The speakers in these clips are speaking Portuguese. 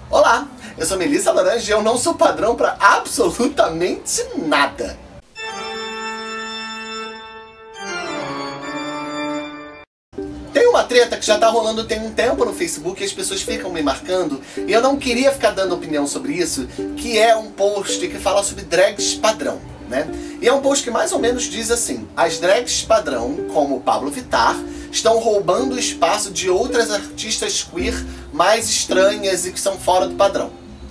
Olá, eu sou Melissa Laranja e eu não sou padrão pra absolutamente nada. Tem uma treta que já tá rolando tem um tempo no Facebook e as pessoas ficam me marcando e eu não queria ficar dando opinião sobre isso, que é um post que fala sobre drags padrão, né? E é um post que mais ou menos diz assim: as drags padrão, como Pablo Vittar, estão roubando o espaço de outras artistas queer mais estranhas e que são fora do padrão.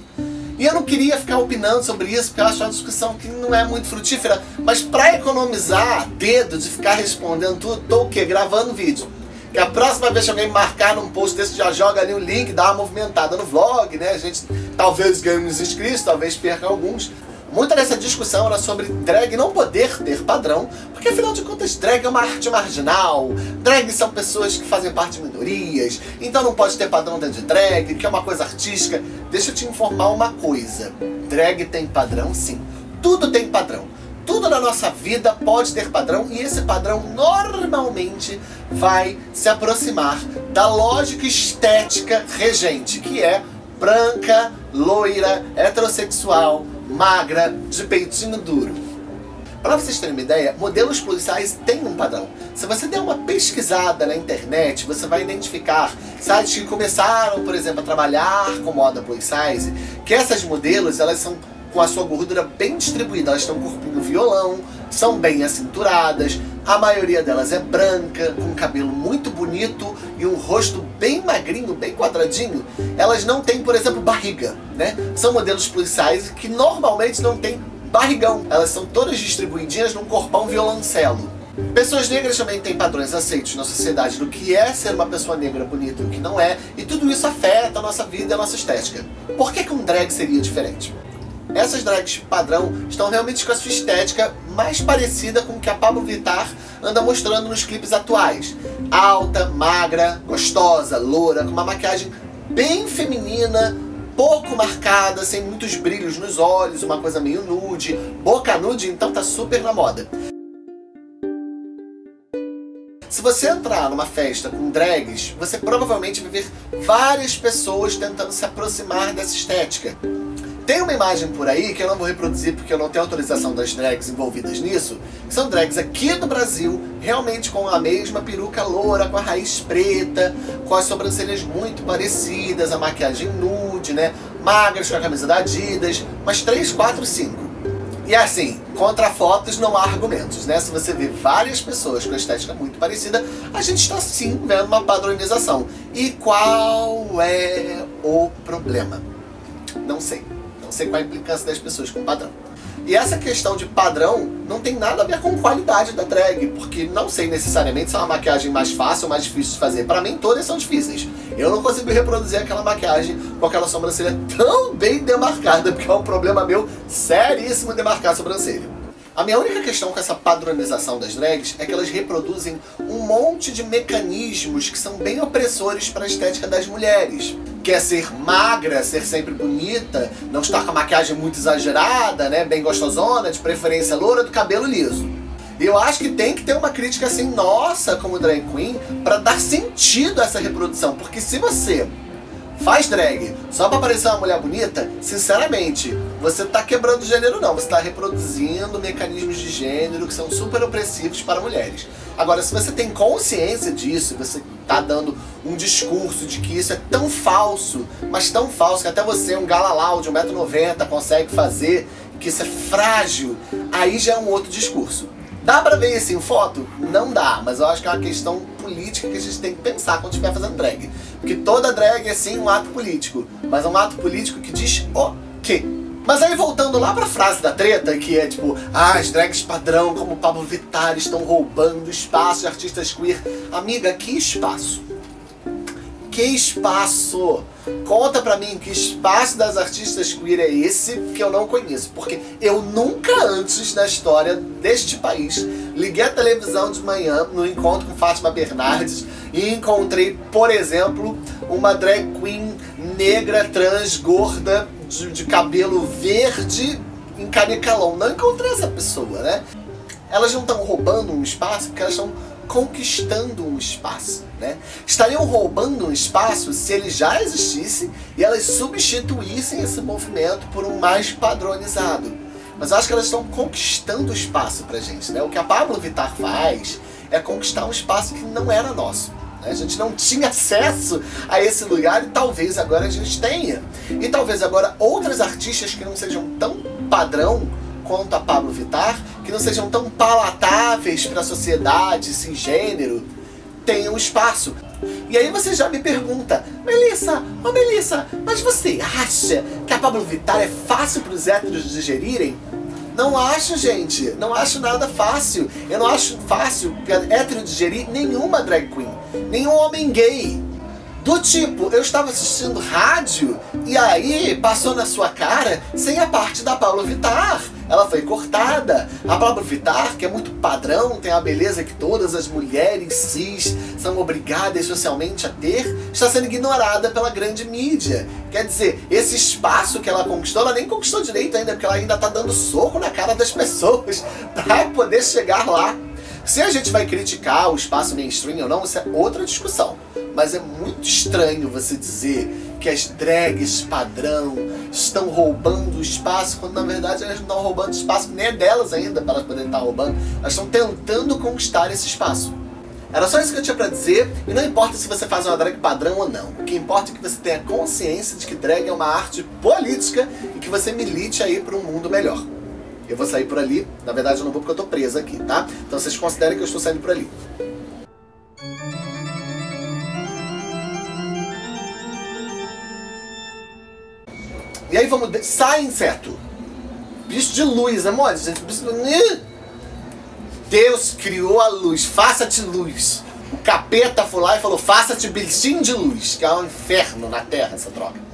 E eu não queria ficar opinando sobre isso, porque eu acho uma discussão que não é muito frutífera, mas pra economizar dedo de ficar respondendo tudo, tô o quê? Gravando vídeo. Que a próxima vez que alguém me marcar num post desse, já joga ali o link, dá uma movimentada no vlog, né? A gente talvez ganhe uns inscritos, talvez perca alguns. Muita dessa discussão era sobre drag não poder ter padrão, porque afinal de contas drag é uma arte marginal, drag são pessoas que fazem parte de minorias, então não pode ter padrão dentro de drag, que é uma coisa artística. Deixa eu te informar uma coisa: drag tem padrão sim, tudo tem padrão. Tudo na nossa vida pode ter padrão e esse padrão normalmente vai se aproximar da lógica estética regente, que é branca, loira, heterossexual, magra, de peitinho duro. Para vocês terem uma ideia, modelos plus size têm um padrão. Se você der uma pesquisada na internet, você vai identificar sites que começaram, por exemplo, a trabalhar com moda plus size, que essas modelos, elas são com a sua gordura bem distribuída, elas têm um corpinho violão, são bem acinturadas, a maioria delas é branca, com cabelo muito bonito e um rosto bem magrinho, bem quadradinho. Elas não têm, por exemplo, barriga, né? São modelos plus size que normalmente não têm barrigão, elas são todas distribuidinhas num corpão violoncelo. Pessoas negras também têm padrões aceitos na sociedade do que é ser uma pessoa negra bonita e o que não é, e tudo isso afeta a nossa vida e a nossa estética. Por que um drag seria diferente? Essas drags padrão estão realmente com a sua estética mais parecida com o que a Pablo Vittar anda mostrando nos clipes atuais. Alta, magra, gostosa, loura, com uma maquiagem bem feminina, pouco marcada, sem muitos brilhos nos olhos, uma coisa meio nude. Boca nude então tá super na moda. Se você entrar numa festa com drags, você provavelmente vai ver várias pessoas tentando se aproximar dessa estética. Tem uma imagem por aí, que eu não vou reproduzir porque eu não tenho autorização das drags envolvidas nisso, que são drags aqui do Brasil, realmente com a mesma peruca loura, com a raiz preta, com as sobrancelhas muito parecidas, a maquiagem nude, né? Magras, com a camisa da Adidas, mas 3, 4, 5. E assim, contra fotos não há argumentos, né? Se você vê várias pessoas com a estética muito parecida, a gente está sim vendo uma padronização. E qual é o problema? Não sei. Não sei qual a implicância das pessoas com padrão. E essa questão de padrão não tem nada a ver com qualidade da drag, porque não sei necessariamente se é uma maquiagem mais fácil ou mais difícil de fazer. Pra mim todas são difíceis. Eu não consigo reproduzir aquela maquiagem com aquela sobrancelha tão bem demarcada, porque é um problema meu seríssimo demarcar a sobrancelha. A minha única questão com essa padronização das drags é que elas reproduzem um monte de mecanismos que são bem opressores para a estética das mulheres. Que é ser magra, ser sempre bonita, não estar com a maquiagem muito exagerada, né, bem gostosona, de preferência loura, do cabelo liso. E eu acho que tem que ter uma crítica assim, nossa, como drag queen, para dar sentido a essa reprodução. Porque se você faz drag só pra parecer uma mulher bonita, sinceramente, você tá quebrando o gênero não, você tá reproduzindo mecanismos de gênero que são super opressivos para mulheres. Agora, se você tem consciência disso, e você tá dando um discurso de que isso é tão falso, mas tão falso que até você, um galalau de 1,90 m, consegue fazer, que isso é frágil, aí já é um outro discurso. Dá pra ver isso em foto? Não dá, mas eu acho que é uma questão política que a gente tem que pensar quando estiver fazendo drag. Porque toda drag é sim um ato político, mas é um ato político que diz o quê? Mas aí voltando lá pra frase da treta, que é tipo, as drags padrão como Pablo Vittar estão roubando espaço de artistas queer. Amiga, que espaço? Que espaço? Conta pra mim que espaço das artistas queer é esse que eu não conheço. Porque eu nunca antes na história deste país liguei a televisão de manhã no encontro com Fátima Bernardes e encontrei, por exemplo, uma drag queen negra, trans, gorda, de cabelo verde em canicalão. Não encontrei essa pessoa, né? Elas não estão roubando um espaço porque elas estão conquistando um espaço, né? Estariam roubando um espaço se ele já existisse e elas substituíssem esse movimento por um mais padronizado. Mas eu acho que elas estão conquistando o espaço pra gente, né? O que a Pabllo Vittar faz é conquistar um espaço que não era nosso. A gente não tinha acesso a esse lugar e talvez agora a gente tenha. E talvez agora outras artistas que não sejam tão padrão quanto a Pabllo Vittar, que não sejam tão palatáveis para a sociedade cisgênero, tenham espaço. E aí você já me pergunta, Melissa, mas você acha que a Pabllo Vittar é fácil para os héteros digerirem? Não acho, gente. Não acho nada fácil. Eu não acho fácil hétero digerir nenhuma drag queen. Nenhum homem gay. Do tipo, eu estava assistindo rádio e aí passou na sua cara sem a parte da Pabllo Vittar. Ela foi cortada. A Pabllo Vittar, que é muito padrão, tem a beleza que todas as mulheres cis são obrigadas socialmente a ter, está sendo ignorada pela grande mídia. Quer dizer, esse espaço que ela conquistou, ela nem conquistou direito ainda, porque ela ainda está dando soco na cara das pessoas para poder chegar lá. Se a gente vai criticar o espaço mainstream ou não, isso é outra discussão. Mas é muito estranho você dizer que as drags padrão estão roubando o espaço, quando na verdade elas não estão roubando espaço, nem é delas ainda para elas poderem estar roubando. Elas estão tentando conquistar esse espaço. Era só isso que eu tinha pra dizer, e não importa se você faz uma drag padrão ou não. O que importa é que você tenha consciência de que drag é uma arte política e que você milite aí para um mundo melhor. Eu vou sair por ali, na verdade eu não vou porque eu tô presa aqui, tá? Então vocês considerem que eu estou saindo por ali. E aí vamos... Sai, inseto! Bicho de luz, amor, gente. Deus criou a luz, faça-te luz. O capeta foi lá e falou, faça-te bichinho de luz, que é um inferno na Terra essa droga.